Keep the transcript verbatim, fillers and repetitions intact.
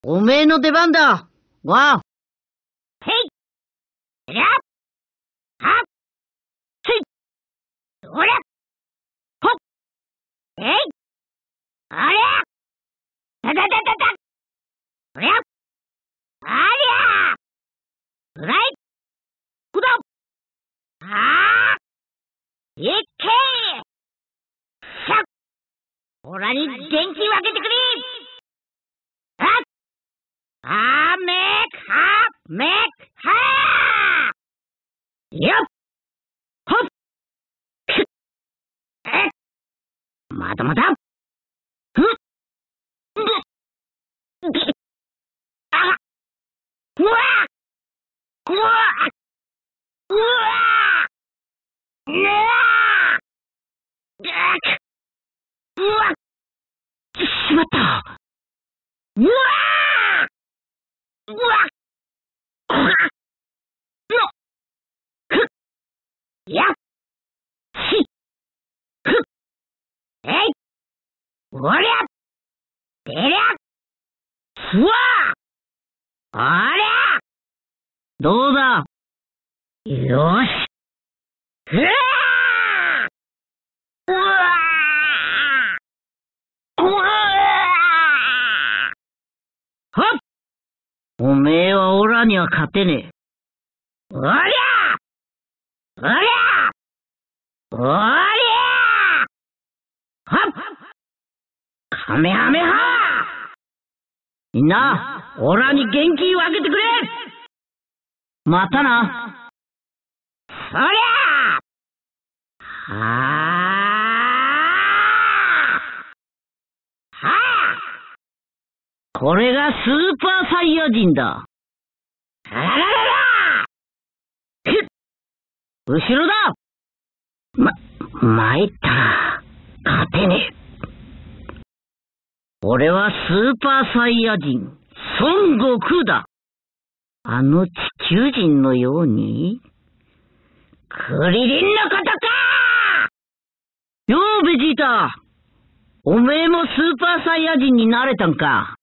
おめえの出番だ。わあ。 へい。りゃ。はっ。つい。おりゃ。ほっ。えい。ありゃ。たたたたた。おりゃ。ありゃ。フライ。くど。ああ。いっけー。さっ。おらに元気分けてくれ。はっ。あめかめはよっほっえまたまたふっあうわうわうわねあうわしまったうわうわうわのふっやっしふっえいうりゃてりゃふわありゃどうだよしふわうわうわはっおめえはオラには勝てねえ。 おりゃおりゃおりゃはっカメハメハみんな、オラに元気分けてくれ。またな。 そりゃはあはあこれがスーパーサイヤ人だ。 あらららら後ろだ。ま、参ったな。勝てねえ。俺はスーパーサイヤ人、孫悟空だ。あの地球人のように、 クリリンのことかようベジータ。おめえもスーパーサイヤ人になれたんか。